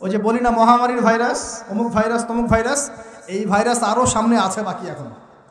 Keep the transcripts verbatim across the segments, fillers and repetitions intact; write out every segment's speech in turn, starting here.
ওই যে বলি না মহামারীর ভাইরাস, অমুক ভাইরাস তমুক ভাইরাস, এই ভাইরাস আরও সামনে আছে বাকি এখন।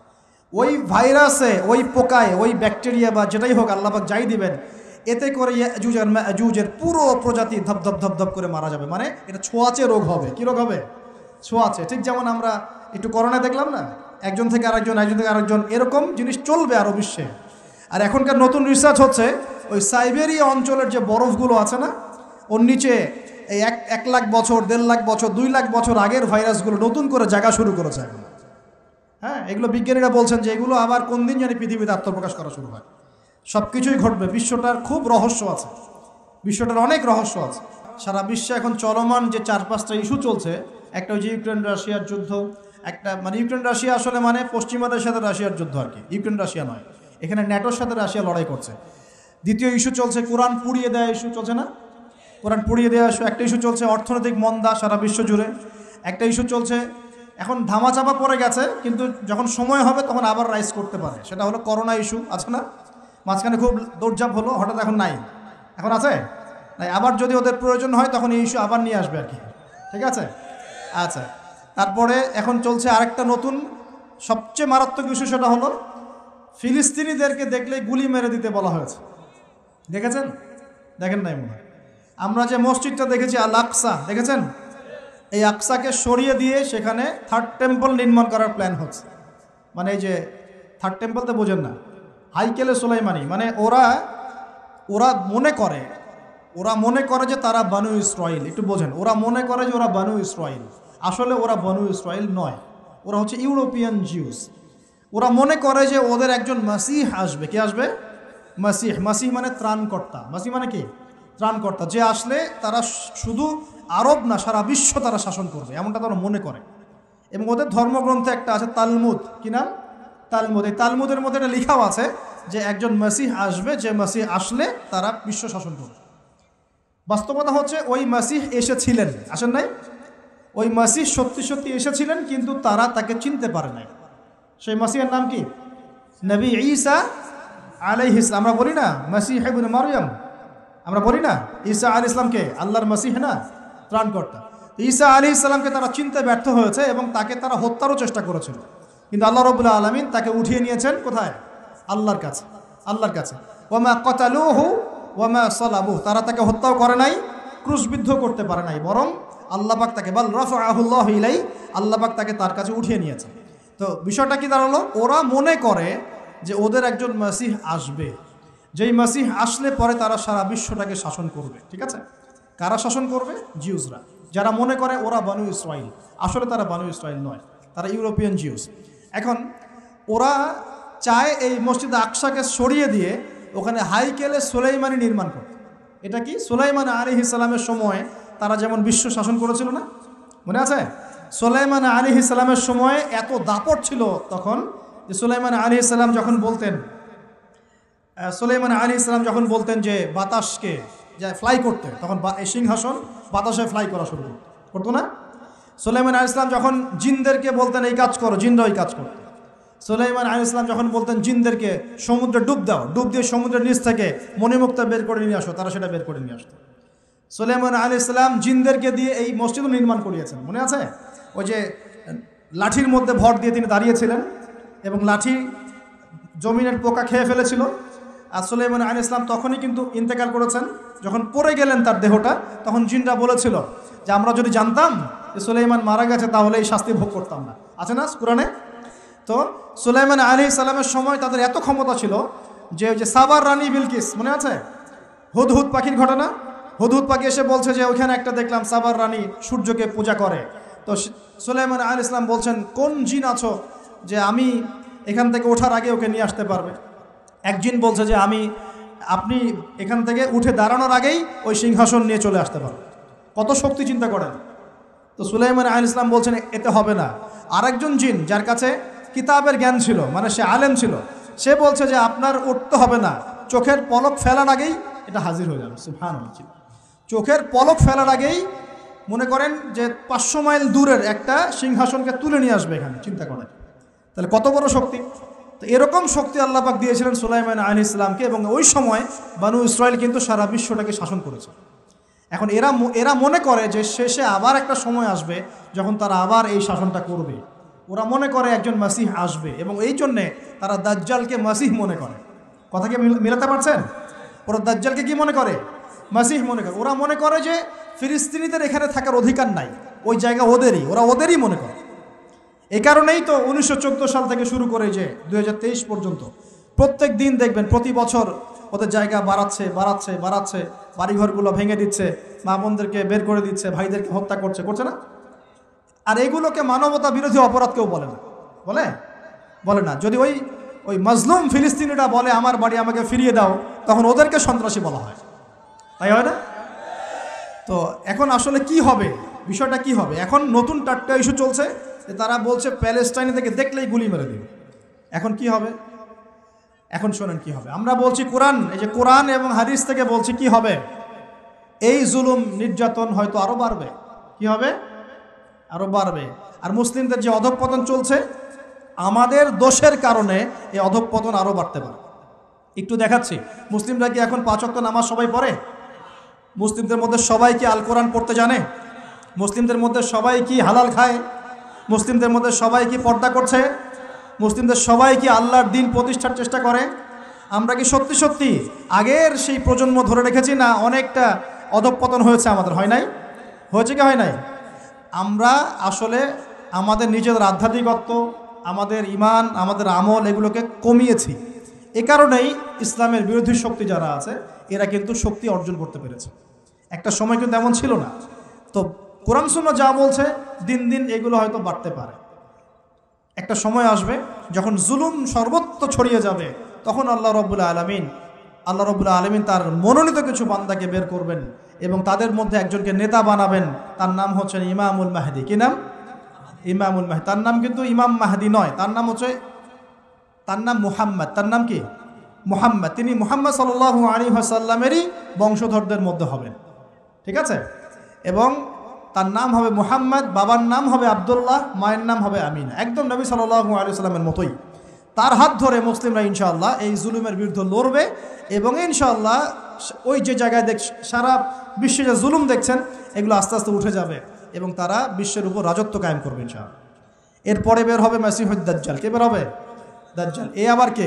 ওই ভাইরাসে, ওই পোকায়, ওই ব্যাকটেরিয়া বা যেটাই হোক আল্লাহ পাক যাই দিবেন, এতে করে ইয়াজুজ আর মাজুজের পুরো প্রজাতি ধপ ধপ ধপ ধপ করে মারা যাবে। মানে এটা ছোঁয়াচে রোগ হবে। কী রোগ হবে? ছোঁয়াচে। ঠিক যেমন আমরা একটু করোনা দেখলাম না, একজন থেকে আরেকজন, একজন থেকে আরেকজন, এরকম জিনিস চলবে আরও বিশ্বে। আর এখনকার নতুন রিসার্চ হচ্ছে ওই সাইবেরিয়া অঞ্চলের যে বরফগুলো আছে না, ওর নিচে এই এক এক লাখ বছর, দেড় লাখ বছর, দুই লাখ বছর আগের ভাইরাসগুলো নতুন করে জায়গা শুরু করেছে এখন। হ্যাঁ, এগুলো বিজ্ঞানীরা বলছেন যে এগুলো আবার কোন দিন জানি পৃথিবীতে আত্মপ্রকাশ করা শুরু হয়। সব কিছুই ঘটবে। বিশ্বটার খুব রহস্য আছে, বিশ্বটার অনেক রহস্য আছে। সারা বিশ্বে এখন চলমান যে চার পাঁচটা ইস্যু চলছে, একটা ওই যে ইউক্রেন রাশিয়ার যুদ্ধ, একটা মানে ইউক্রেন রাশিয়া আসলে মানে পশ্চিমাদের সাথে রাশিয়ার যুদ্ধ আর কি, ইউক্রেন রাশিয়া নয়। এখানে ন্যাটোর সাথে রাশিয়া লড়াই করছে। দ্বিতীয় ইস্যু চলছে কোরআন পুড়িয়ে দেওয়া ইস্যু চলছে না, কোরআন পুড়িয়ে দেওয়া ইস্যু। একটা ইস্যু চলছে অর্থনৈতিক মন্দা সারা বিশ্ব জুড়ে। একটা ইস্যু চলছে এখন ধামাচাপা পড়ে গেছে, কিন্তু যখন সময় হবে তখন আবার রাইজ করতে পারে, সেটা হলো করোনা ইস্যু। আছে না, মাঝখানে খুব দৌড়ঝাঁপ হলো, হঠাৎ এখন নাই, এখন আছে নাই, আবার যদি ওদের প্রয়োজন হয় তখন এই ইস্যু আবার নিয়ে আসবে আর কি। ঠিক আছে, আচ্ছা। তারপরে এখন চলছে আরেকটা নতুন সবচেয়ে মারাত্মক ইস্যু, সেটা হলো ফিলিস্তিনিদেরকে দেখলেই গুলি মেরে দিতে বলা হয়েছে। দেখেছেন? দেখেন নাই মনে হয়। আমরা যে মসজিদটা দেখেছি আল আকসা, দেখেছেন? এই আকসাকে সরিয়ে দিয়ে সেখানে থার্ড টেম্পল নির্মাণ করার প্ল্যান হচ্ছে। মানে এই যে থার্ড টেম্পল তো বোঝেন না, হাইকেলে সুলাইমানি। মানে ওরা ওরা মনে করে ওরা মনে করে যে তারা বানু ইসরাইল। একটু বোঝেন, ওরা মনে করে যে ওরা বানু ইসরাইল। আসলে ওরা বানু ইসরাইল নয়, ওরা হচ্ছে ইউরোপিয়ান জিউস। ওরা মনে করে যে ওদের একজন মাসিহ আসবে। কে আসবে? মাসিহ। মাসিহ মানে ত্রাণকর্তা। মাসিহ মানে কি? ত্রাণকর্তা। যে আসলে তারা শুধু আরব না, সারা বিশ্ব তারা শাসন করবে, এমনটা তারা মনে করে। এবং ওদের ধর্মগ্রন্থে একটা আছে তালমুদ। কি নাম? তালমুদ। এই তালমুদের মধ্যে এটা লেখাও আছে যে একজন মাসিহ আসবে, যে মাসিহ আসলে তারা বিশ্ব শাসন করবে। বাস্তবতা হচ্ছে ওই মাসিহ এসেছিলেন, আসেন নাই? ওই মাসিহ সত্যি সত্যি এসেছিলেন, কিন্তু তারা তাকে চিনতে পারে নাই। সেই মাসিহের নাম কি? নবী ঈসা আলাইহিস সালাম। আমরা বলি না মাসিহ ইবনে মারইয়াম, আমরা বলি না ঈসা আলাইহিস সালামকে আল্লাহর মাসিহ না, ত্রাণকর্তা। ঈসা আলাইহিস সালামকে তারা চিনতে ব্যর্থ হয়েছে এবং তাকে তারা হত্যারও চেষ্টা করেছিল, কিন্তু আল্লাহ রাব্বুল আলামিন তাকে উঠিয়ে নিয়েছেন কোথায়? আল্লাহর কাছে। আল্লাহর কাছে। ওয়ামা কাতালুহু ওয়ামা সালাবুহু, তারা তাকে হত্যাও করে নাই, ক্রুশবিদ্ধ করতে পারে নাই, বরং আল্লাহ পাক তাকে বাল রাফাআহুল্লাহু ইলাই, আল্লাহ পাক তাকে তার কাছে উঠিয়ে নিয়েছে। তো বিষয়টা কি দাঁড়ালো? ওরা মনে করে যে ওদের একজন মাসিহ আসবে, যেই মাসিহ আসলে পরে তারা সারা বিশ্বটাকে শাসন করবে। ঠিক আছে, কারা শাসন করবে? জিউসরা, যারা মনে করে ওরা বানু ইসরাইল। আসলে তারা বানু ইসরাইল নয়, তারা ইউরোপিয়ান জিউস। এখন ওরা চায় এই মসজিদ আকসাকে সরিয়ে দিয়ে ওখানে হাইকেলে সুলাইমানি নির্মাণ করতে। এটা কি? সুলাইমান আলাইহিস সালামের সময় তারা যেমন বিশ্ব শাসন করেছিল না, মনে আছে? সুলাইমান আলাইহিস সালামের সময় এত দাপট ছিল তখন, যে সুলাইমান আলাইহিস সালাম যখন বলতেন সুলাইমান আলাইহিস সালাম যখন বলতেন যে বাতাসকে যা ফ্লাই করতে, তখন এই সিংহাসন বাতাসে ফ্লাই করা শুরু করতো না? সুলাইমান আলাইহিস সালাম যখন জিনদেরকে বলতেন এই কাজ করো, জিনরা ওই কাজ করতো। সুলাইমান আলাইহিস সালাম যখন বলতেন জিনদেরকে সমুদ্রে ডুব দাও, ডুব দিয়ে সমুদ্রের নিচ থেকে মণিমুক্তা বের করে নিয়ে আসো, তারা সেটা বের করে নিয়ে আসতো। সুলাইমান আলাইহিস সালাম জিনদেরকে দিয়ে এই মসজিদও নির্মাণ করিয়েছেন, মনে আছে? ওই যে লাঠির মধ্যে ভর দিয়ে তিনি দাঁড়িয়েছিলেন এবং লাঠি জমিনের পোকা খেয়ে ফেলেছিল। আর সুলাইমান আলাইহিস সালাম তখনই কিন্তু ইন্তেকাল করেছেন। যখন পড়ে গেলেন তার দেহটা, তখন জিনরা বলেছিল যে আমরা যদি জানতাম যে সুলাইমান মারা গেছে তাহলে এই শাস্তি ভোগ করতাম না। আছে না কোরআনে? তো সুলাইমান আলাইহিস সালামের সময় তাদের এত ক্ষমতা ছিল যে ওই যে সাবার রানী বিলকিস, মনে আছে? হুদহুদ পাখির ঘটনা। হুদহুদ পাখি এসে বলছে যে ওইখানে একটা দেখলাম সাবার রানী সূর্যকে পূজা করে। তো সুলাইমান আলাইহিস সালাম বলছেন কোন জিন আছো যে আমি এখান থেকে ওঠার আগে ওকে নিয়ে আসতে পারবে? এক জিন বলছে যে আমি আপনি এখান থেকে উঠে দাঁড়ানোর আগেই ওই সিংহাসন নিয়ে চলে আসতে পারবে। কত শক্তি চিন্তা করেন। তো সুলাইমান আলাইহিস সালাম বলছেন এতে হবে না। আরেকজন জিন যার কাছে কিতাবের জ্ঞান ছিল, মানে সে আলেম ছিল, সে বলছে যে আপনার উঠতে হবে না, চোখের পলক ফেলার আগেই এটা হাজির হয়ে যাবে। সুবহানাল্লাহ। চোখের পলক ফেলার আগেই মনে করেন যে পাঁচশো মাইল দূরের একটা সিংহাসনকে তুলে নিয়ে আসবে এখানে, চিন্তা করেন তাহলে কত বড় শক্তি। তো এরকম শক্তি আল্লাহ পাক দিয়েছিলেন সুলাইমান আলাইহিস সালামকে, এবং ওই সময় বানু ইসরাইল কিন্তু সারা বিশ্বটাকে শাসন করেছে। এখন এরা এরা মনে করে যে শেষে আবার একটা সময় আসবে যখন তারা আবার এই শাসনটা করবে। ওরা মনে করে একজন মাসিহ আসবে এবং এই জন্যে তারা দাজ্জালকে মাসিহ মনে করে। কথা কি মিলাতে পারছেন? ওরা দাজ্জালকে কি মনে করে? মাসিহ মনে করে। ওরা মনে করে যে ফিলিস্তিনিদের এখানে থাকার অধিকার নাই, ওই জায়গা ওদেরই, ওরা ওদেরই মনে করে। এই কারণেই তো উনিশশো চোদ্দো সাল থেকে শুরু করে যে দুই হাজার তেইশ পর্যন্ত প্রত্যেক দিন দেখবেন প্রতি বছর ওদের জায়গা বাড়াচ্ছে বাড়াচ্ছে বাড়াচ্ছে, বাড়িঘরগুলো ভেঙে দিচ্ছে, মা বোনদেরকে বের করে দিচ্ছে, ভাইদেরকে হত্যা করছে, করছে না? আর এগুলোকে মানবতা বিরোধী অপরাধ কেউ বলে না, বলে বলে না। যদি ওই ওই মজলুম ফিলিস্তিনিরা বলে আমার বাড়ি আমাকে ফিরিয়ে দাও, তখন ওদেরকে সন্ত্রাসী বলা হয়, তাই হয় না? তো এখন আসলে কি হবে, বিষয়টা কি হবে? এখন নতুন টাটকা ইস্যু চলছে যে তারা বলছে প্যালেস্টাইন থেকে দেখলেই গুলি মেরে দিবে। এখন কি হবে? এখন শোনেন কি হবে। আমরা বলছি কোরআন, এই যে কোরআন এবং হাদিস থেকে বলছি কি হবে, এই জুলুম নির্যাতন হয়তো আরো বাড়বে। কি হবে? আরো বাড়বে। আর মুসলিমদের যে অধঃপতন চলছে, আমাদের দোষের কারণে এই অধঃপতন আরো বাড়তে পারে। একটু দেখাচ্ছি, মুসলিমরা কি এখন পাঁচ ওয়াক্ত নামাজ সবাই পড়ে? মুসলিমদের মধ্যে সবাই কি আল কোরআন পড়তে জানে? মুসলিমদের মধ্যে সবাই কি হালাল খায়? মুসলিমদের মধ্যে সবাই কি পর্দা করছে? মুসলিমদের সবাই কি আল্লাহর দিন প্রতিষ্ঠার চেষ্টা করে? আমরা কি সত্যি সত্যি আগের সেই প্রজন্ম ধরে রেখেছি, না অনেকটা অধঃপতন হয়েছে আমাদের? হয় নাই? হয়েছে কি হয় নাই? আমরা আসলে আমাদের নিজেদের আধ্যাত্মিকত্ব, আমাদের ইমান, আমাদের আমল এগুলোকে কমিয়েছি। এ কারণেই ইসলামের বিরোধী শক্তি যারা আছে এরা কিন্তু শক্তি অর্জন করতে পেরেছে। একটা সময় কিন্তু এমন ছিল না। তো কোরআন সুন্নাহ যা বলছে দিন দিন এগুলো হয়তো বাড়তে পারে। একটা সময় আসবে যখন জুলুম সর্বত্র ছড়িয়ে যাবে, তখন আল্লাহ রব্বুল আলামিন আল্লাহ রব্বুল আলামিন তার মনোনীত কিছু বান্দাকে বের করবেন এবং তাদের মধ্যে একজনকে নেতা বানাবেন। তার নাম হচ্ছে ইমামুল মাহদি। কি নাম? ইমামুল মাহদি। তার নাম কিন্তু ইমাম মাহদি নয়, তার নাম হচ্ছে তার নাম মুহাম্মদ। তার নাম কি? মুহাম্মদ। তিনি মুহাম্মদ সাল্লাল্লাহু আলাইহি ওয়াসাল্লামেরই বংশধরদের মধ্যে হবেন, ঠিক আছে? এবং তার নাম হবে মুহাম্মদ, বাবার নাম হবে আব্দুল্লাহ, মায়ের নাম হবে আমিনা, একদম নবী সাল্লাল্লাহু আলাইহি ওয়াসাল্লামের মতোই। তার হাত ধরে মুসলিমরা ইনশাআল্লাহ এই জুলুমের বিরুদ্ধে লড়বে এবং ইনশাআল্লাহ ওই যে জায়গায় দেখ সারা বিশ্বে যে জুলুম দেখছেন এগুলো আস্তে আস্তে উঠে যাবে এবং তারা বিশ্বের উপর রাজত্ব কায়েম করবে ইনশাআল্লাহ। এরপরে বের হবে মাসিহুদ দাজ্জাল। কে বের হবে? দাজ্জাল। এ আবার কে?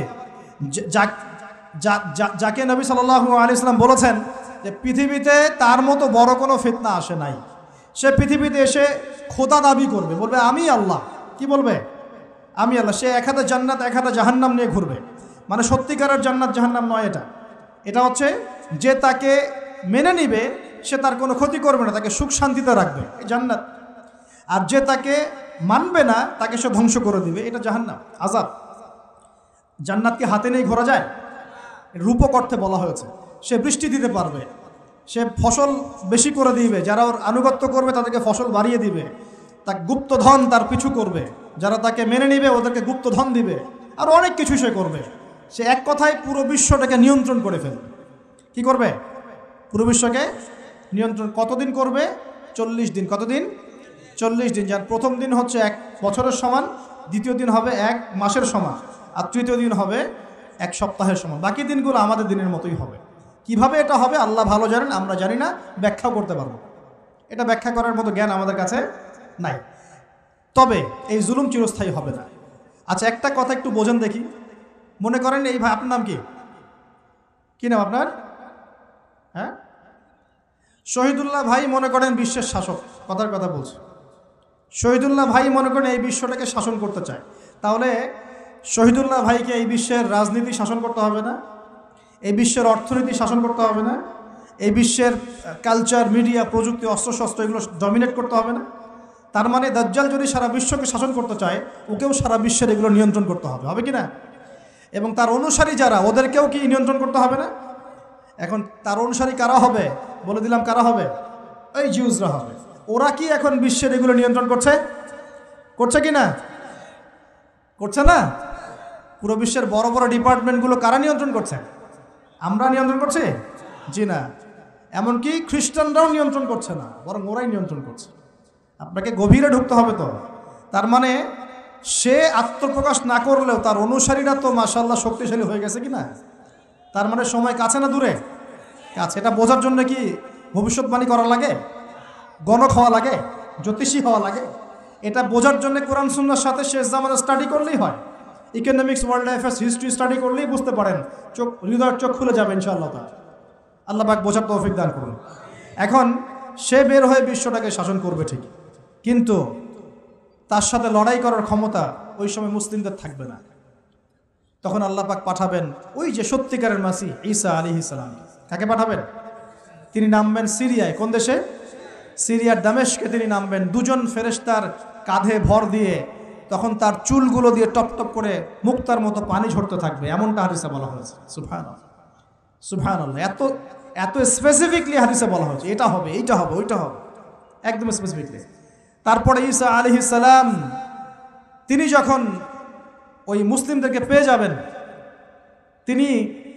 যাকে নবী সাল্লাল্লাহু আলাইহি ওয়াসাল্লাম বলেছেন যে পৃথিবীতে তার মতো বড় কোনো ফিতনা আসে নাই। সে পৃথিবীতে এসে খোদা দাবি করবে, বলবে আমি আল্লাহ। কি বলবে? আমি আল্লাহ। সে এক হাতে জান্নাত এক হাতে জাহান্নাম নিয়ে ঘুরবে। মানে সত্যিকারের জান্নাত জাহান্নাম নয় এটা। এটা হচ্ছে যে তাকে মেনে নিবে সে তার কোনো ক্ষতি করবে না, তাকে সুখ শান্তিতে রাখবে, এই জান্নাত। আর যে তাকে মানবে না তাকে সে ধ্বংস করে দিবে, এটা জাহান্নাম, আযাব। জান্নাতকে হাতে নিয়ে ঘোরা যায়? রূপক অর্থে বলা হয়েছে। সে বৃষ্টি দিতে পারবে, সে ফসল বেশি করে দিবে, যারা ওর আনুগত্য করবে তাদেরকে ফসল বাড়িয়ে দিবে, তার গুপ্তধন তার পিছু করবে, যারা তাকে মেনে নিবে ওদেরকে গুপ্তধন দিবে, আর অনেক কিছু সে করবে। সে এক কথায় পুরো বিশ্বটাকে নিয়ন্ত্রণ করে ফেলবে। কি করবে? পুরো বিশ্বকে নিয়ন্ত্রণ। কতদিন করবে? চল্লিশ দিন। কতদিন? চল্লিশ দিন। যার প্রথম দিন হচ্ছে এক বছরের সমান, দ্বিতীয় দিন হবে এক মাসের সমান, আর তৃতীয় দিন হবে এক সপ্তাহের সমান। বাকি দিনগুলো আমাদের দিনের মতোই হবে। কিভাবে এটা হবে আল্লাহ ভালো জানেন, আমরা জানি না, ব্যাখ্যাও করতে পারবো। এটা ব্যাখ্যা করার মতো জ্ঞান আমাদের কাছে নাই। তবে এই জুলুম চিরস্থায়ী হবে না। আচ্ছা, একটা কথা একটু বোঝেন দেখি। মনে করেন এই ভাই, আপনার নাম কি? কি নাম আপনার? হ্যাঁ, শহীদুল্লাহ ভাই মনে করেন বিশ্বের শাসক, কথার কথা বলছে। শহীদুল্লাহ ভাই মনে করেন এই বিশ্বটাকে শাসন করতে চায়। তাহলে শহীদুল্লাহ ভাইকে এই বিশ্বের রাজনীতি শাসন করতে হবে না? এই বিশ্বের অর্থনীতি শাসন করতে হবে না? এই বিশ্বের কালচার, মিডিয়া, প্রযুক্তি, অস্ত্রশস্ত্র এগুলো ডমিনেট করতে হবে না? তার মানে দাজ্জাল যদি সারা বিশ্বকে শাসন করতে চায়, ওকেও সারা বিশ্বের এগুলো নিয়ন্ত্রণ করতে হবে, হবে কি না? এবং তার অনুসারী যারা, ওদেরকেও কি নিয়ন্ত্রণ করতে হবে না? এখন তার অনুসারী কারা হবে? বলে দিলাম কারা হবে? ওই জিউসরা হবে। ওরা কি এখন বিশ্বের এগুলো নিয়ন্ত্রণ করছে? করছে কি না? করছে না? পুরো বিশ্বের বড় বড় ডিপার্টমেন্টগুলো কারা নিয়ন্ত্রণ করছে? আমরা নিয়ন্ত্রণ করছি? জি না। এমনকি খ্রিস্টানরাও নিয়ন্ত্রণ করছে না, বরং ওরাই নিয়ন্ত্রণ করছে। আপনাকে গভীরে ঢুকতে হবে তো। তার মানে সে আত্মপ্রকাশ না করলেও তার অনুসারীরা তো মাশাআল্লাহ শক্তিশালী হয়ে গেছে কি না? তার মানে সময় কাছে না দূরে? কাছে। এটা বোঝার জন্য কি ভবিষ্যৎবাণী করা লাগে, গণক হওয়া লাগে, জ্যোতিষী হওয়া লাগে? এটা বোঝার জন্য কোরআন সুন্নাহর সাথে শেষ জামানা স্টাডি করলেই হয়। Economics, world affairs, history study করলেই বুঝতে পারেন, চোখ হৃদয়ের চোখ খুলে যাবে ইনশাআল্লাহ তাআলা। আল্লাহ পাক বোঝার তৌফিক দান করুন। এখন সে বের হয়ে বিশ্বটাকে শাসন করবে ঠিক, কিন্তু তার সাথে লড়াই করার ক্ষমতা ওই সময় মুসলিমদের থাকবে না। তখন আল্লাহ পাক পাঠাবেন ওই যে সত্যিকারের মাসিহ ঈসা আলাইহিস সালাম। কাকে পাঠাবেন? তিনি নামবেন সিরিয়ায়। কোন দেশে? সিরিয়ার দামেশকে তিনি নামবেন, দুজন ফেরেশতার কাঁধে ভর দিয়ে। তখন তার চুলগুলো দিয়ে টপ টপ করে মুক্তার মতো পানি ঝরতে থাকবে, এমনটা হাদিসে বলা হয়েছে। সুবহানাল্লাহ, সুবহানাল্লাহ। এত এত স্পেসিফিকলি হাদিসে বলা হয়েছে, এটা হবে, এইটা হবে, ওইটা হবে, একদম স্পেসিফিকলি। তারপরে ঈসা আলাইহিস সালাম তিনি যখন ওই মুসলিমদেরকে পেয়ে যাবেন, তিনি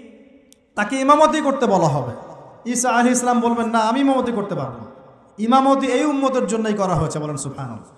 তাকে ইমামতি করতে বলা হবে। ঈসা আলাইহিস সালাম বলবেন, না, আমি ইমামতি করতে পারবো না। ইমামতি এই উম্মতের জন্যই করা হয়েছে, বলেন সুবহানাল্লাহ।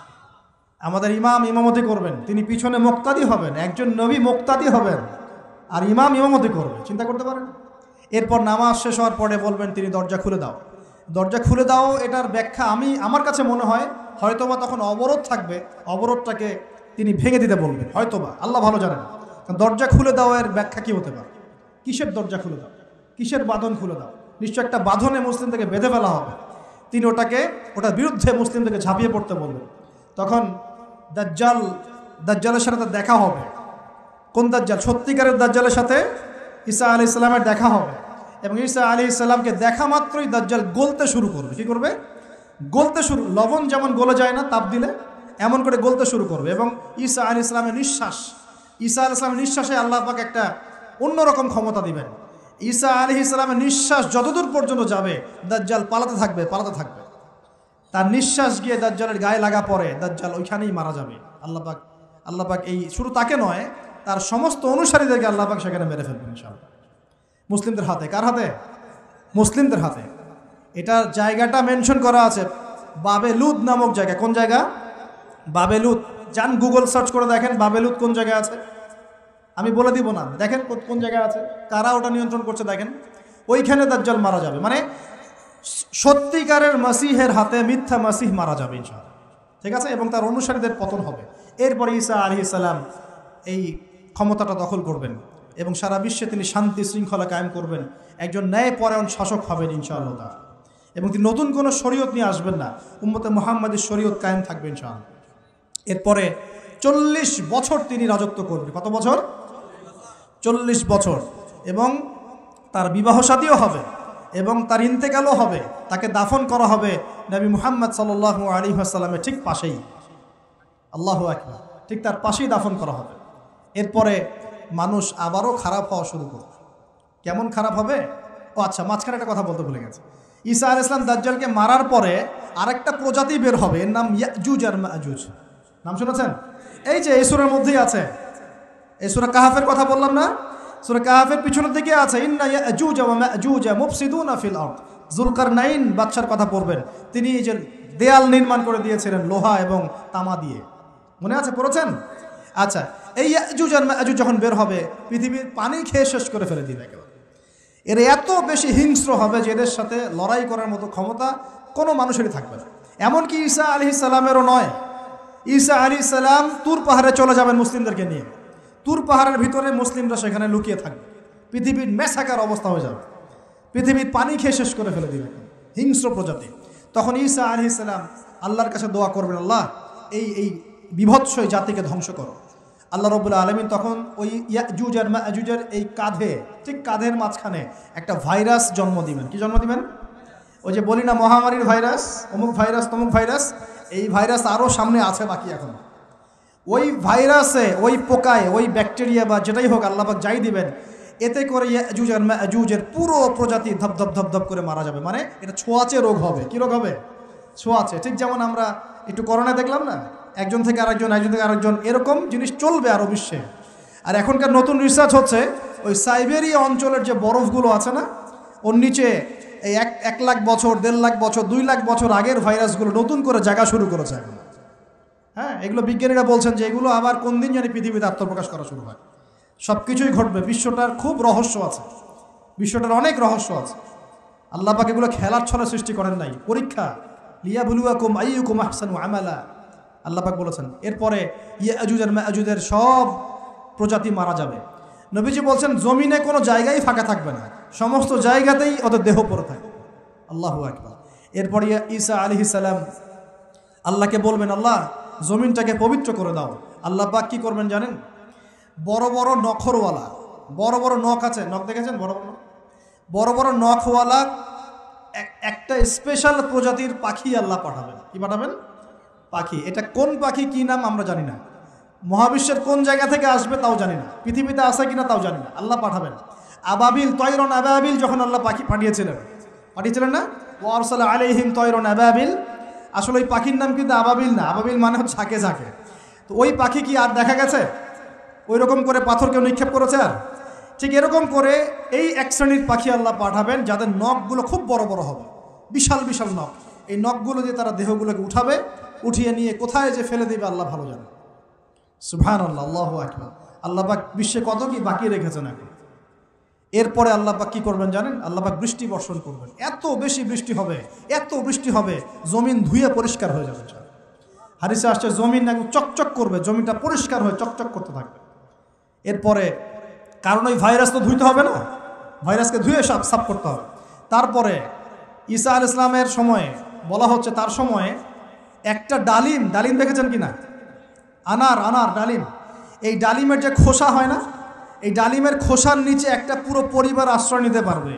আমাদের ইমাম ইমামতি করবেন, তিনি পিছনে মুক্তাদি হবেন। একজন নবী মুক্তাদি হবেন আর ইমাম ইমামতি করবে, চিন্তা করতে পারেন? এরপর নামাজ শেষ হওয়ার পরে বলবেন তিনি, দরজা খুলে দাও, দরজা খুলে দাও। এটার ব্যাখ্যা আমি আমার কাছে মনে হয় হয়তোবা তখন অবরোধ থাকবে, অবরোধটাকে তিনি ভেঙে দিতে বলবেন, হয়তোবা, আল্লাহ ভালো জানেন। দরজা খুলে দাও এর ব্যাখ্যা কি হতে পারে? কিসের দরজা খুলে দাও? কিসের বাঁধন খুলে দাও? নিশ্চয় একটা বাঁধনে মুসলিমদেরকে বেঁধে ফেলা হবে। তিনি ওটাকে ওটার বিরুদ্ধে মুসলিমদেরকে ঝাঁপিয়ে পড়তে বলবেন। তখন দাজ্জাল, দাজ্জালের সাথে তার দেখা হবে। কোন দাজ্জাল? সত্যিকারের দাজ্জালের সাথে ঈসা আলাইহিস সালামের দেখা হবে। এবং ঈসা আলাইহিস সালামকে দেখা মাত্রই দাজ্জাল গলতে শুরু করবে। কি করবে? গলতে শুরু। লবণ যেমন গলে যায় না তাপ দিলে, এমন করে গলতে শুরু করবে। এবং ঈসা আলাইহিস সালামের নিঃশ্বাস, ঈসা আলাইহিস সালামের নিঃশ্বাসে আল্লাহ পাক একটা অন্যরকম ক্ষমতা দিবেন। ঈসা আলাইহিস সালামের নিঃশ্বাস যতদূর পর্যন্ত যাবে দাজ্জাল পালাতে থাকবে, পালাতে থাকবে। তার নিঃশ্বাস গিয়ে দাজ্জালের গায়ে লাগা পড়ে, দাজ্জাল ওইখানেই মারা যাবে। আল্লাহ পাক আল্লাহ পাক এই শুধু তাকে নয়, তার সমস্ত অনুসারীদেরকে আল্লাহ পাক সেখানে মেরে ফেলবেন ইনশাআল্লাহ। মুসলিমদের হাতে। কার হাতে? মুসলিমদের হাতে। এটার জায়গাটা মেনশন করা আছে, বাবেলুদ নামক জায়গা। কোন জায়গা? বাবেলুদ। যান গুগল সার্চ করে দেখেন বাবেলুদ কোন জায়গায় আছে। আমি বলে দিব না, দেখেন কোন জায়গায় আছে, কারা ওটা নিয়ন্ত্রণ করছে দেখেন। ওইখানে দাজ্জাল মারা যাবে। মানে সত্যিকারের মাসিহের হাতে মিথ্যা মাসিহ মারা যাবে ইনশাআল্লাহ, ঠিক আছে? এবং তার অনুসারীদের পতন হবে। এরপরে ঈসা আলাইহিস সালাম এই ক্ষমতাটা দখল করবেন এবং সারা বিশ্বে তিনি শান্তি শৃঙ্খলা কায়েম করবেন। একজন ন্যায়পরায়ণ শাসক হবেন ইনশাআল্লাহ তাআলা। এবং তিনি নতুন কোনো শরীয়ত নিয়ে আসবেন না, উম্মতে মুহাম্মাদের শরীয়ত কায়েম থাকবে ইনশাআল্লাহ। এরপরে চল্লিশ বছর তিনি রাজত্ব করবেন। কত বছর? চল্লিশ বছর। এবং তার বিবাহ শাদীও হবে এবং তার ইন্তেকালও হবে। তাকে দাফন করা হবে নবী মুহাম্মদ সাল্লাল্লাহু আলাইহি ওয়াসাল্লামের ঠিক পাশেই। আল্লাহু আকবার। ঠিক তার পাশেই দাফন করা হবে। এরপরে মানুষ আবারও খারাপ হওয়া শুরু করবে। কেমন খারাপ হবে? ও আচ্ছা, মাঝখানে একটা কথা বলতে ভুলে গেছে। ঈসা আলাইহিস সালাম দাজ্জালকে মারার পরে আরেকটা প্রজাতি বের হবে, এর নাম ইয়াজুজ আর মাজুজ। নাম শুনেছেন? এই যে এই সূরার মধ্যেই আছে। এই সূরা কাহাফের কথা বললাম না? সূরা কাহাফের পিছনের দিকে আছে, ইন্না ইয়াজুজ ওয়া মাজুজ মুফসিদুনা ফিল আরদ। যুলকারনাইন বাদশার কথা পড়বেন। তিনি এই যে দেয়াল নির্মাণ করে দিয়েছিলেন লোহা এবং তামা দিয়ে, মনে আছে? পড়েছেন? আচ্ছা, এই ইয়াজুজ আর মাজুজ যখন বের হবে পৃথিবীর পানি খেয়ে শেষ করে ফেলে দিবে একেবারে। এর এত বেশি হিংস্র হবে যে এদের সাথে লড়াই করার মতো ক্ষমতা কোনো মানুষেরই থাকবে না। এমনকি ঈসা আলাইহিস সালামেরও নয়। ঈসা আলাইহিস সালাম তুর পাহাড়ে চলে যাবেন মুসলিমদেরকে নিয়ে। তুর পাহাড়ের ভিতরে মুসলিমরা সেখানে লুকিয়ে থাকবে। পৃথিবীর মেসাকার অবস্থা হয়ে যাবে, পৃথিবীর পানি খেয়ে শেষ করে ফেলে দিবে হিংস্র প্রজাতি। তখন ঈসা আলাইহিস সালাম আল্লাহর কাছে দোয়া করবেন, আল্লাহ এই এই বিভৎস জাতিকে ধ্বংস করো। আল্লাহ রাব্বুল আলামিন তখন ওই ইয়াজুজ আর মাজুজের এই কাঁধে, ঠিক কাঁধের মাঝখানে একটা ভাইরাস জন্ম দিবেন। কি জন্ম দিবেন? ওই যে বলি না মহামারীর ভাইরাস, অমুক ভাইরাস তমুক ভাইরাস, এই ভাইরাস আরও সামনে আছে বাকি এখন। ওই ভাইরাসে, ওই পোকায়, ওই ব্যাকটেরিয়া বা যেটাই হোক আল্লাহ পাক যাই দিবেন, এতে করে ইয়াজুজ আর মাজুজের পুরো প্রজাতি ধপ ধপ ধপ ধপ করে মারা যাবে। মানে এটা ছোঁয়াচে রোগ হবে। কি রোগ হবে? ছোঁয়াচে। ঠিক যেমন আমরা একটু করোনা দেখলাম না, একজন থেকে আরেকজন, একজন থেকে আরেকজন, এরকম জিনিস চলবে আরও বিশ্বে। আর এখনকার নতুন রিসার্চ হচ্ছে ওই সাইবেরিয়া অঞ্চলের যে বরফগুলো আছে না, ওর নিচে এই এক এক লাখ বছর, দেড় লাখ বছর, দুই লাখ বছর আগের ভাইরাসগুলো নতুন করে জায়গা শুরু করেছে এখন। হ্যাঁ, এগুলো বিজ্ঞানীরা বলছেন যে এগুলো আবার কোন দিন জানি পৃথিবীতে আত্মপ্রকাশ করা শুরু হয়। সব কিছুই ঘটবে। বিশ্বটার খুব রহস্য আছে, বিশ্বটার অনেক রহস্য আছে। আল্লাহ পাক এগুলো খেলার ছলে সৃষ্টি করেন নাই, পরীক্ষা। লিয়াবলুয়াকুম আইয়ুকুম আহসানু আমালা, আল্লাহ পাক বলেছেন। এরপরে ইয়াজুজ আর মাজুজের সব প্রজাতি মারা যাবে। নবীজি বলছেন জমিনে কোনো জায়গায় ফাঁকা থাকবে না, সমস্ত জায়গাতেই ওদের দেহ পড়ে থাকবে। আল্লাহু আকবার। এরপরে ঈসা আলাইহিস সালাম আল্লাহকে বলবেন, আল্লাহ জমিনটাকে পবিত্র করে দাও। আল্লাহ পাক কি করবেন জানেন? বড় বড় নখরওয়ালা, বড় বড় নখ আছে, নখ দেখেছেন? বড় বড় বড় বড় নখওয়ালা একটা স্পেশাল প্রজাতির পাখি আল্লাহ পাঠাবেন। কি পাঠাবেন? পাখি। এটা কোন পাখি, কি নাম আমরা জানি না, মহাবিশ্বের কোন জায়গা থেকে আসবে তাও জানি না, পৃথিবীতে আসে কিনা তাও জানি না। আল্লাহ পাঠাবেন আবাবিল, তয়রন আবাবিল। যখন আল্লাহ পাখি পাঠিয়েছিলেন, পাঠিয়েছিলেন না, ও আরসালা আলাইহিম তয়রন আবাবিল। আসলে ওই পাখির নাম কিন্তু আবাবিল না, আবাবিল মানে হচ্ছে ঝাঁকে ঝাঁকে। তো ওই পাখি কি আর দেখা গেছে? ওই রকম করে পাথর কেউ নিক্ষেপ করেছে? আর ঠিক এরকম করে এই এক শ্রেণীর পাখি আল্লাহ পাঠাবেন যাদের নখগুলো খুব বড় বড় হবে, বিশাল বিশাল নখ। এই নখগুলো দিয়ে তারা দেহগুলোকে উঠাবে, উঠিয়ে নিয়ে কোথায় যে ফেলে দেবে আল্লাহ ভালো জানে। সুবহানাল্লাহ, আল্লাহু আকবার। আল্লাহ পাক বিশ্বে কত কি বাকি রেখেছেন এখন। এরপরে আল্লাহ পাক কি করবেন জানেন? আল্লাহ পাক বৃষ্টি বর্ষণ করবেন। এত বেশি বৃষ্টি হবে, এত বৃষ্টি হবে, জমিন ধুয়ে পরিষ্কার হয়ে যাবে। হাদিসে আসছে জমিন একদম চকচক করবে, জমিনটা পরিষ্কার হয়ে চকচক করতে থাকবে। এরপরে কারণ ওই ভাইরাস তো ধুইতে হবে না, ভাইরাসকে ধুয়ে সাফ সাফ করতে হবে। তারপরে ঈসা আলাইহিস সালামের সময়ে বলা হচ্ছে, তার সময়ে একটা ডালিম, ডালিম দেখেছেন কি না? আনার, আনার ডালিম। এই ডালিমের যে খোসা হয় না, এই ডালিমের খোসার নিচে একটা পুরো পরিবার আশ্রয় নিতে পারবে।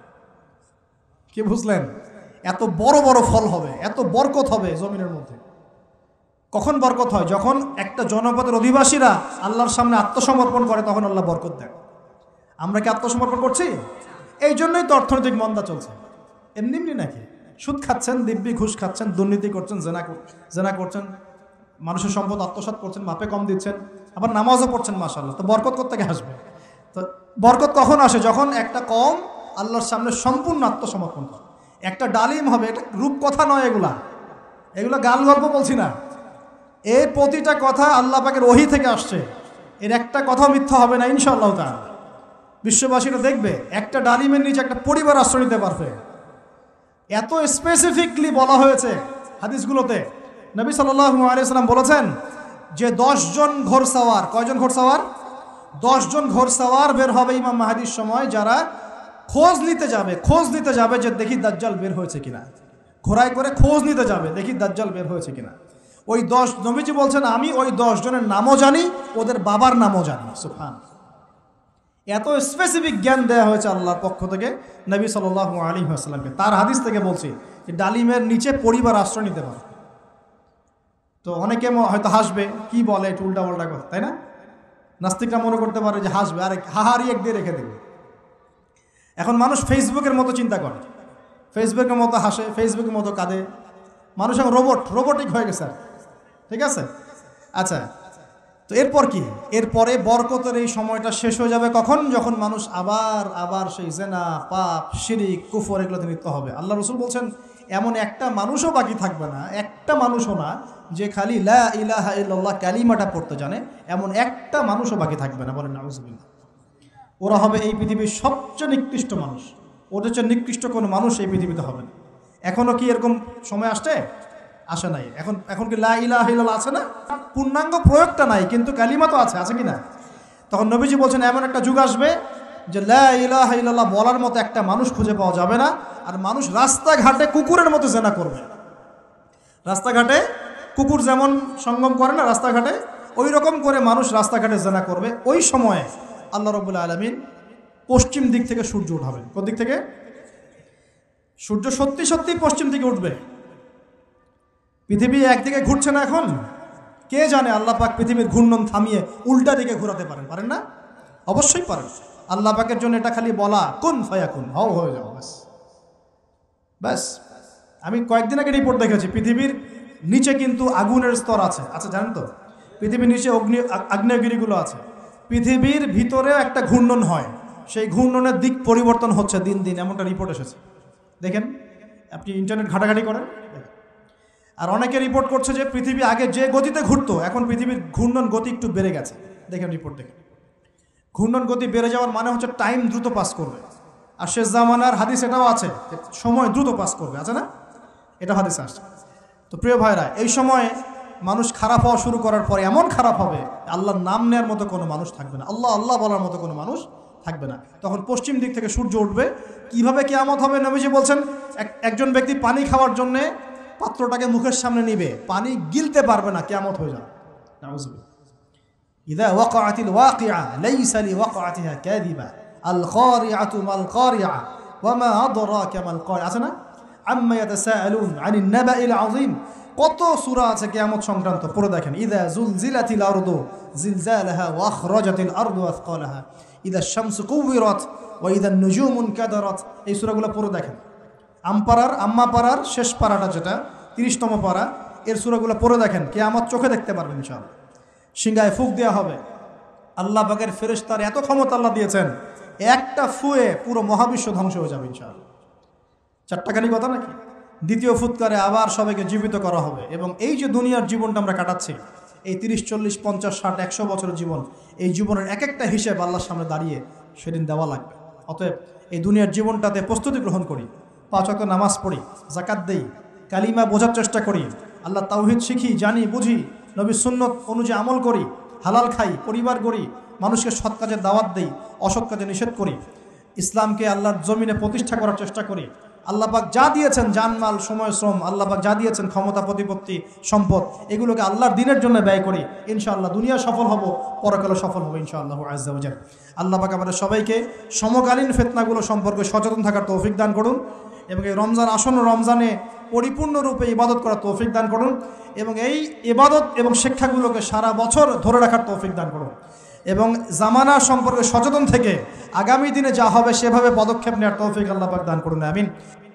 কি বুঝলেন? এত বড় বড় ফল হবে, এত বরকত হবে জমিনের মধ্যে। কখন বরকত হয়? যখন একটা জনপদের অধিবাসীরা আল্লাহর সামনে আত্মসমর্পণ করে, তখন আল্লাহ বরকত দেয়। আমরা কি আত্মসমর্পণ করছি? এই জন্যই তো অর্থনৈতিক মন্দা চলছে। এমনি এমনি নাকি? সুদ খাচ্ছেন, দিব্যি ঘুষ খাচ্ছেন, দুর্নীতি করছেন, জেনা জেনা করছেন, মানুষের সম্পদ আত্মসাৎ করছেন, মাপে কম দিচ্ছেন, আবার নামাজও পড়ছেন, মাশাআল্লাহ। তো বরকত কোত্থেকে আসবে? তো বরকত কখন আসে? যখন একটা কম আল্লাহর সামনে সম্পূর্ণ আত্মসমর্পণ করে। একটা ডালিম হবে, এটা রূপকথা নয়, এগুলা এগুলো গাল গল্প বলছি না। এই প্রতিটা কথা আল্লাহ পাকের ওহী থেকে আসছে, এর একটা কথা মিথ্যা হবে না ইনশাআল্লাহ তাআলা। বিশ্ববাসীরা দেখবে একটা ডালিমের নিচে একটা পরিবার আশ্রয় নিতে পারবে। এত স্পেসিফিকলি বলা হয়েছে হাদিসগুলোতে। নবী সাল্লাল্লাহু আলাইহি সাল্লাম বলেছেন যে দশজন ঘোড়সাওয়ার, কয়জন ঘোড়সাওয়ার? দশজন ঘোড়সাওয়ার বের হবে ইমাম মাহদির সময়, যারা খোঁজ নিতে যাবে, খোঁজ নিতে যাবে যে দেখি দাজ্জাল বের হয়েছে কিনা। ঘোড়ায় করে খোঁজ নিতে যাবে, দেখি দাজ্জাল বের হয়েছে কিনা। ওই দশ, নবীজি বলছেন আমি ওই দশ জনের নামও জানি, ওদের বাবার নামও জানি। সুবহান। এত স্পেসিফিক জ্ঞান দেওয়া হয়েছে আল্লাহর পক্ষ থেকে নবী সাল্লাল্লাহু আলাইহি ওয়াসাল্লামকে। তার হাদিস থেকে বলছি যে ডালিমের নিচে পরিবার আশ্রয় নিতে পারে। তো অনেকে হয়তো হাসবে, কি বলে একটু উল্টা পাল্টা কথা, তাই না? নাস্তিকরা মনে করতে পারে যে হাসবে, আরে হাহারি এক দিয়ে রেখে দেবে। এখন মানুষ ফেসবুকের মতো চিন্তা করে, ফেসবুকের মতো হাসে, ফেসবুকের মতো কাঁদে। মানুষ এখন রোবট, রোবোটিক হয়ে গেছে। ঠিক আছে, আচ্ছা। তো এরপর কি? এরপরে বরকতের এই সময়টা শেষ হয়ে যাবে কখন? যখন মানুষ আবার আবার সেই জেনা, পাপ, শিরিক, কুফর এগুলোতে লিপ্ত হবে। আল্লাহ রাসূল বলছেন এমন একটা মানুষও বাকি থাকবে না, একটা মানুষও না যে খালি লা ইলাহা ইল্লাল্লাহ কালিমাটা পড়তে জানে, এমন একটা মানুষও বাকি থাকবে না। বলেন নাউযুবিল্লাহ। ওরা হবে এই পৃথিবীর সবচেয়ে নিকৃষ্ট মানুষ। ওদের চেয়ে নিকৃষ্ট কোনো মানুষ এই পৃথিবীতে হবে না। এখনও কি এরকম সময় আসছে? আসে নাই। এখন এখন কি লা ইলাহা ইল্লাল্লাহ আছে না? পূর্ণাঙ্গ প্রয়োগটা নাই, কিন্তু কালিমা তো আছে, আছে কি না? তখন নবীজি বলছেন এমন একটা যুগ আসবে যে লা ইলাহা ইল্লাল্লাহ বলার মতো একটা মানুষ খুঁজে পাওয়া যাবে না। আর মানুষ রাস্তাঘাটে কুকুরের মতো জেনা করবে। রাস্তাঘাটে কুকুর যেমন সঙ্গম করে না রাস্তাঘাটে, ওই রকম করে মানুষ রাস্তাঘাটে জেনা করবে। ওই সময়ে আল্লাহ রাব্বুল আলামিন পশ্চিম দিক থেকে সূর্য উঠাবেন। কোন দিক থেকে? সূর্য সত্যি সত্যি পশ্চিম দিকে উঠবে। পৃথিবী একদিকে ঘুরছে না এখন, কে জানে আল্লাহ পাক পৃথিবীর ঘূর্ণন থামিয়ে উল্টা দিকে ঘোরাতে পারেন, পারেন না? অবশ্যই পারেন। আল্লাহ পাকের জন্য এটা খালি বলা, কুন ফায়াকুন, হও হয়ে যাও, ব্যাস ব্যাস। আমি কয়েকদিন আগে রিপোর্ট দেখেছি, পৃথিবীর নিচে কিন্তু আগুনের স্তর আছে। আচ্ছা, জানেন তো পৃথিবীর নিচে অগ্নি আগ্নেয়গিরিগুলো আছে। পৃথিবীর ভিতরেও একটা ঘূর্ণন হয়, সেই ঘূর্ণনের দিক পরিবর্তন হচ্ছে দিন দিন, এমনটা রিপোর্ট এসেছে। দেখেন, আপনি ইন্টারনেট ঘাটাঘাটি করেন। আর অনেকে রিপোর্ট করছে যে পৃথিবী আগে যে গতিতে ঘুরতো, এখন পৃথিবীর ঘূর্ণন গতি একটু বেড়ে গেছে। দেখেন রিপোর্ট দেখেন, ঘূর্ণন গতি বেড়ে যাওয়ার মানে হচ্ছে টাইম দ্রুত পাস করবে। আর শেষ জামানার হাদিস এটাও আছে যে সময় দ্রুত পাস করবে, আছে না? এটা হাদিস আসছে। তো প্রিয় ভাইরা, এই সময় মানুষ খারাপ হওয়া শুরু করার পরে এমন খারাপ হবে আল্লাহর নাম নেওয়ার মতো কোনো মানুষ থাকবে না, আল্লাহ আল্লাহ বলার মতো কোনো মানুষ থাকবে না। তখন পশ্চিম দিক থেকে সূর্য উঠবে। কিভাবে কিয়ামত হবে? নবীজি বলছেন একজন ব্যক্তি পানি খাওয়ার জন্যে পাত্রটাকে মুখের সামনে নিবে, পানি গিলতে পারবে না, কিয়ামত হয়ে যাবে। নাউযুবিল্লাহ। ইযা ওয়াকাআতিল ওয়াকিআ লাইসা লিওয়াকাআতিহা কাযিবা আল কারিআতু মাল কারিআ ওয়া মা আদরাকা মাল কারিআ, আছে না? আম্মা ইয়াতাসাআলুন আনিন নাবাইল আযীম। কত সূরা আছে কিয়ামত সংক্রান্ত, পড়ে দেখেন। ইযা যুলজিলাতিল আরদু জিলজালাহা ওয়া আখরাজাতিল আরদু আসকালাহা ইযা শামসু কুওয়িরাত ওয়া ইযা নুজুমু কাদারাত। এই সূরাগুলো পড়ে দেখেন। আমপাড়ার আম্মা পাড়ার শেষ পাড়াটা যেটা তিরিশতম পাড়া, এর সূরাগুলো পড়ে দেখেন, কিয়ামত চোখে দেখতে পারবেন ইনশাআল্লাহ। সিংহায় ফুঁক দেওয়া হবে। আল্লাহ পাকের ফেরেশতার এত ক্ষমতা আল্লাহ দিয়েছেন, একটা ফুয়ে পুরো মহাবিশ্ব ধ্বংস হয়ে যাবে ইনশাআল্লাহ। চারটাখানি কথা নাকি? দ্বিতীয় ফুৎকারে আবার সবাইকে জীবিত করা হবে। এবং এই যে দুনিয়ার জীবনটা আমরা কাটাচ্ছি, এই তিরিশ চল্লিশ পঞ্চাশ ষাট একশো বছরের জীবন, এই জীবনের এক একটা হিসেব আল্লাহর সামনে দাঁড়িয়ে সেদিন দেওয়া লাগবে। অতএব এই দুনিয়ার জীবনটাতে প্রস্তুতি গ্রহণ করি, পাঁচ ওয়াক্ত নামাজ পড়ি, যাকাত দেই, কালিমা বোঝার চেষ্টা করি, আল্লাহ তাওহীদ শিখি, জানি, বুঝি, নবীর সুন্নত অনুযায়ী আমল করি, হালাল খাই, পরিবার গড়ি, মানুষকে সৎ কাজে দাওয়াত দেই, অসৎ কাজে নিষেধ করি, ইসলামকে আল্লাহর জমিনে প্রতিষ্ঠা করার চেষ্টা করি। আল্লাহ পাক যা দিয়েছেন, জানমাল, সময়, শ্রম, আল্লাহ পাক যা দিয়েছেন, ক্ষমতা, প্রতিপত্তি, সম্পদ, এগুলোকে আল্লাহর দিনের জন্য ব্যয় করি। ইনশাআল্লাহ দুনিয়া সফল হব, পরকালে সফল হব ইনশাআল্লাহ আযজা ওয়া জাল। আল্লাহ পাক আমাদের সবাইকে সমকালীন ফিতনাগুলো সম্পর্কে সচেতন থাকার তৌফিক দান করুন এবং এই রমজান আসন্ন রমজানে পরিপূর্ণরূপে ইবাদত করার তৌফিক দান করুন এবং এই ইবাদত এবং শিক্ষাগুলোকে সারা বছর ধরে রাখার তৌফিক দান করুন এবং জামানা সম্পর্কে সচেতন থেকে আগামী দিনে যা হবে সেভাবে পদক্ষেপ নেওয়ার তৌফিক আল্লাহ পাক দান করুন। আমিন।